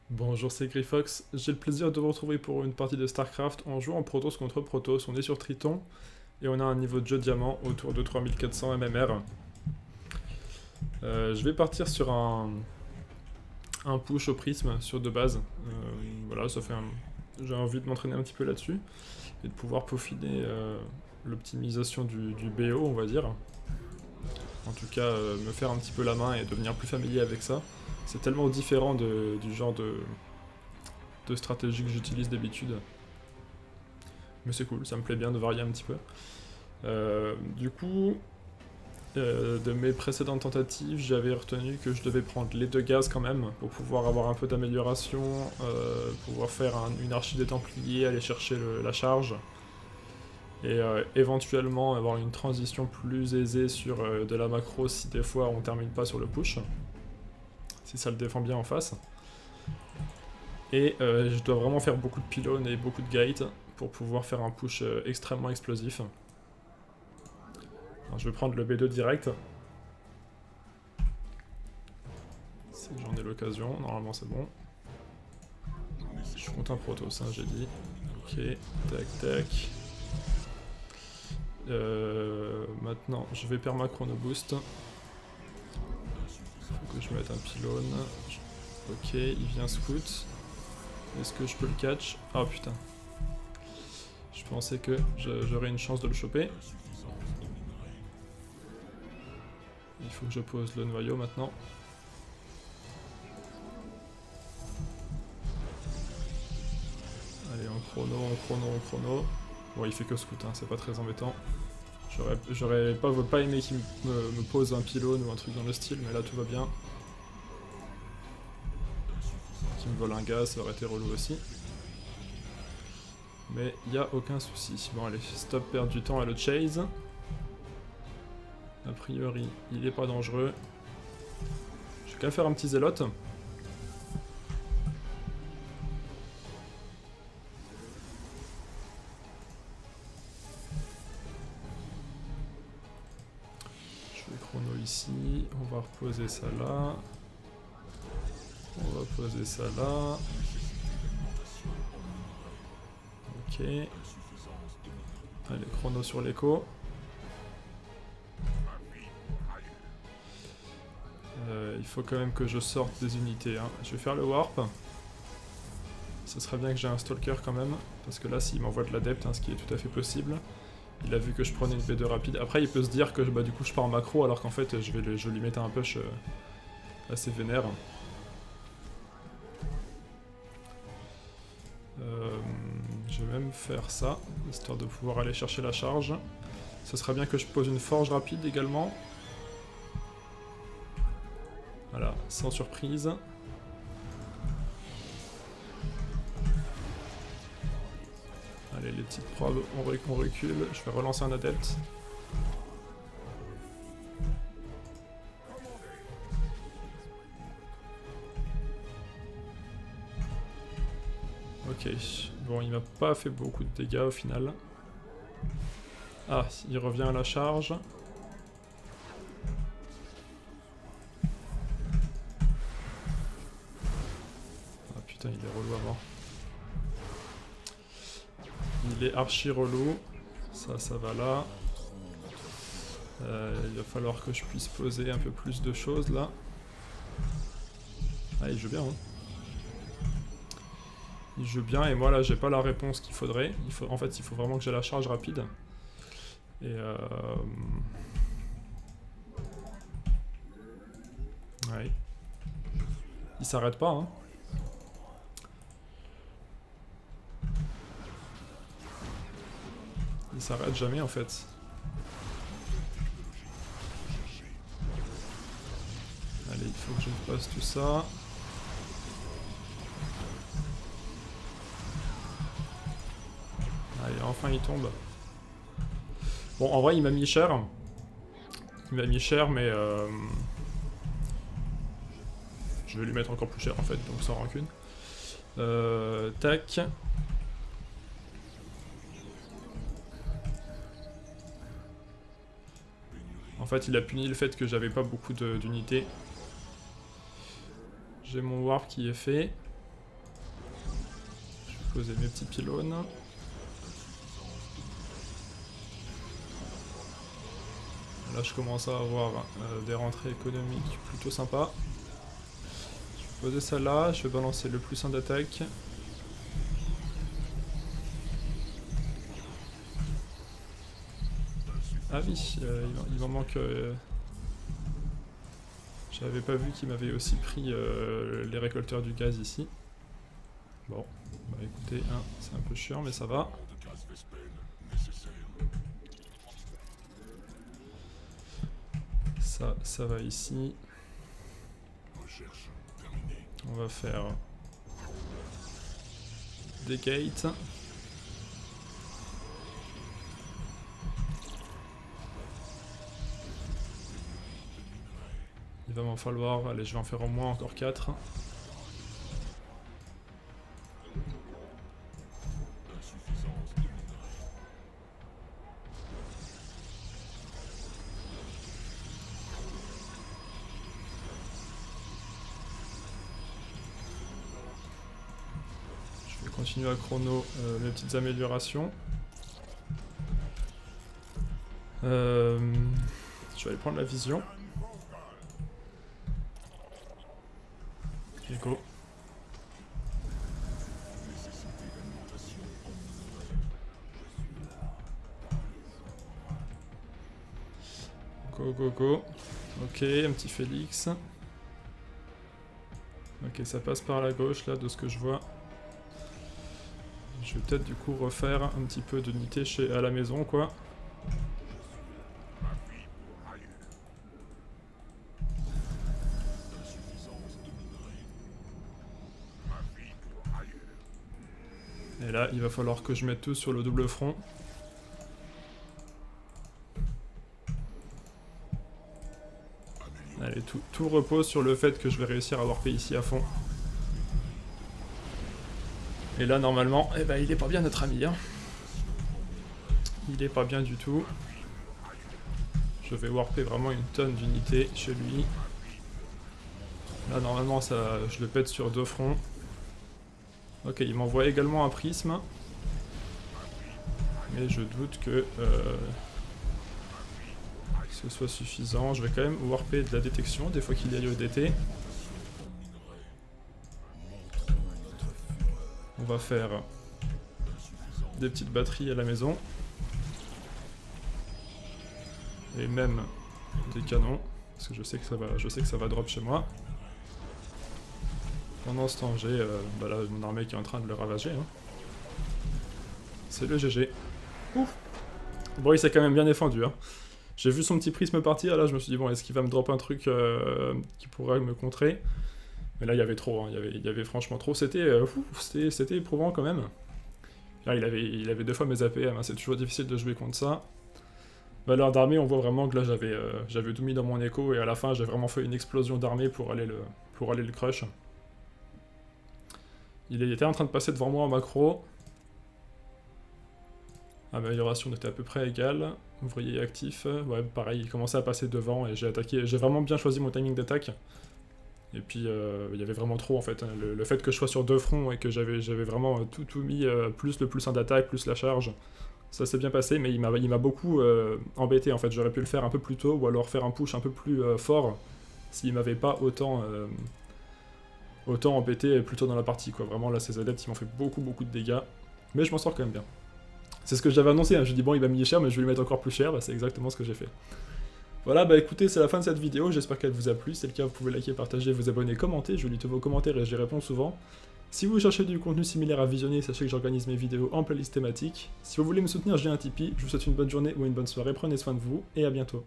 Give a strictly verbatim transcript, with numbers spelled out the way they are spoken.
Bonjour, c'est Grifox. J'ai le plaisir de vous retrouver pour une partie de StarCraft. On joue en Protoss contre Protoss, on est sur Triton et on a un niveau de jeu diamant autour de trois mille quatre cents M M R. Euh, je vais partir sur un, un push au prisme sur deux bases. Euh, voilà, ça fait un... j'ai envie de m'entraîner un petit peu là-dessus et de pouvoir peaufiner euh, l'optimisation du, du B O, on va dire. En tout cas, euh, me faire un petit peu la main et devenir plus familier avec ça. C'est tellement différent de, du genre de, de stratégie que j'utilise d'habitude. Mais c'est cool, ça me plaît bien de varier un petit peu. Euh, du coup, euh, de mes précédentes tentatives, j'avais retenu que je devais prendre les deux gaz quand même, pour pouvoir avoir un peu d'amélioration, euh, pouvoir faire un, une archi des Templiers, aller chercher le, la charge, et euh, éventuellement avoir une transition plus aisée sur euh, de la macro si des fois on termine pas sur le push, si ça le défend bien en face. Et euh, je dois vraiment faire beaucoup de pylônes et beaucoup de gates pour pouvoir faire un push euh, extrêmement explosif. Alors, je vais prendre le B deux direct. Si j'en ai l'occasion, normalement c'est bon. Je suis contre un Protoss, hein, j'ai dit. Ok, tac tac. Euh, maintenant, je vais perma chrono boost. Faut que je mette un pylône. Ok, il vient scout. Est-ce que je peux le catch? Oh putain. Je pensais que j'aurais une chance de le choper. Il faut que je pose le noyau maintenant. Allez, en chrono, en chrono, en chrono. Bon, il fait que scout, hein, c'est pas très embêtant. J'aurais pas, pas aimé qu'il me, me pose un pylône ou un truc dans le style, mais là tout va bien. Qu'il me vole un gaz, ça aurait été relou aussi. Mais il n'y a aucun souci. Bon allez, stop perdre du temps à le chase. A priori, il est pas dangereux. Je vais quand même faire un petit zélote. Je vais chrono ici. On va reposer ça là. On va poser ça là. Ok. Allez, chrono sur l'écho. Euh, il faut quand même que je sorte des unités. Hein. Je vais faire le warp. Ce serait bien que j'ai un stalker quand même. Parce que là, s'il m'envoie de l'adepte, hein, ce qui est tout à fait possible. Il a vu que je prenais une B deux rapide. Après, il peut se dire que bah, du coup, je pars en macro, alors qu'en fait, je vais je lui mettre un push euh, assez vénère. Euh, je vais même faire ça, histoire de pouvoir aller chercher la charge. Ce serait bien que je pose une forge rapide également. Voilà, sans surprise. Allez, les petites probes, on, rec on recule. Je vais relancer un adepte. Ok, bon, il m'a pas fait beaucoup de dégâts au final. Ah, il revient à la charge. Ah putain, il est relou à mort. Il est archi relou. Ça, ça va là. Euh, il va falloir que je puisse poser un peu plus de choses là. Ah, il joue bien, hein. Il joue bien et moi là j'ai pas la réponse qu'il faudrait. Il faut, en fait il faut vraiment que j'ai la charge rapide. Et euh... ouais. Il s'arrête pas, hein. Il s'arrête jamais en fait. Allez, il faut que je passe tout ça. Allez, enfin il tombe. Bon, en vrai, il m'a mis cher. Il m'a mis cher, mais... Euh... je vais lui mettre encore plus cher, en fait, donc sans rancune. Euh... Tac. En fait, il a puni le fait que j'avais pas beaucoup d'unités. J'ai mon warp qui est fait. poser mes petits pylônes. Là je commence à avoir euh, des rentrées économiques plutôt sympas. Je vais poser ça là, je vais balancer le plus un d'attaque. Ah oui, euh, il m'en manque... Euh, J'avais pas vu qu'il m'avait aussi pris euh, les récolteurs du gaz ici. Bon, bah écoutez, hein, c'est un peu chiant mais ça va. Ça, ça va ici. On va faire des gates. Il va m'en falloir, allez je vais en faire au moins encore quatre. Je vais continuer à chrono euh, mes petites améliorations. Euh, je vais aller prendre la vision. Et go. Go go go. Ok, un petit Félix. Ok, ça passe par la gauche là de ce que je vois. Je vais peut-être du coup refaire un petit peu d'unité chez à la maison quoi. Et là, il va falloir que je mette tout sur le double front. Allez, tout, tout repose sur le fait que je vais réussir à warper ici à fond. Et là, normalement, eh ben, il est pas bien notre ami. Hein. Il est pas bien du tout. Je vais warper vraiment une tonne d'unités chez lui. Là, normalement, ça, je le pète sur deux fronts. Ok, il m'envoie également un prisme. Mais je doute que euh, ce soit suffisant. Je vais quand même warper de la détection des fois qu'il y a eu au D T. On va faire des petites batteries à la maison. Et même des canons. Parce que je sais que ça va, je sais que ça va drop chez moi. Pendant ce temps, j'ai euh, bah là, mon armée qui est en train de le ravager. Hein. C'est le G G. Ouf. Bon, il s'est quand même bien défendu. Hein. J'ai vu son petit prisme partir, là je me suis dit, bon, est-ce qu'il va me drop un truc euh, qui pourrait me contrer? Mais là, il y avait trop, hein. il, y avait, il y avait franchement trop. C'était euh, c'était éprouvant quand même. Là, il avait, il avait deux fois mes A P M, hein. C'est toujours difficile de jouer contre ça. Valeur d'armée, on voit vraiment que là, j'avais euh, j'avais tout mis dans mon écho, et à la fin, j'ai vraiment fait une explosion d'armée pour aller le pour aller le crush. Il était en train de passer devant moi en macro. Amélioration était à peu près égale. Ouvrier actif, ouais pareil, il commençait à passer devant et j'ai attaqué. J'ai vraiment bien choisi mon timing d'attaque. Et puis euh, il y avait vraiment trop en fait. Le, le fait que je sois sur deux fronts et que j'avais vraiment tout, tout mis, euh, plus le plus un d'attaque, plus la charge, ça s'est bien passé, mais il m'a beaucoup euh, embêté en fait. J'aurais pu le faire un peu plus tôt ou alors faire un push un peu plus euh, fort s'il m'avait pas autant, euh, autant embêté plus tôt dans la partie quoi. Vraiment là ces adeptes ils m'ont fait beaucoup beaucoup de dégâts, mais je m'en sors quand même bien. C'est ce que j'avais annoncé, hein. Je dis bon il va me payer cher mais je vais lui mettre encore plus cher, bah, c'est exactement ce que j'ai fait. Voilà, bah écoutez, c'est la fin de cette vidéo, j'espère qu'elle vous a plu. Si c'est le cas, vous pouvez liker, partager, vous abonner, commenter, je lis tous vos commentaires et j'y réponds souvent. Si vous cherchez du contenu similaire à visionner, sachez que j'organise mes vidéos en playlist thématique. Si vous voulez me soutenir, j'ai un Tipeee. Je vous souhaite une bonne journée ou une bonne soirée, prenez soin de vous et à bientôt.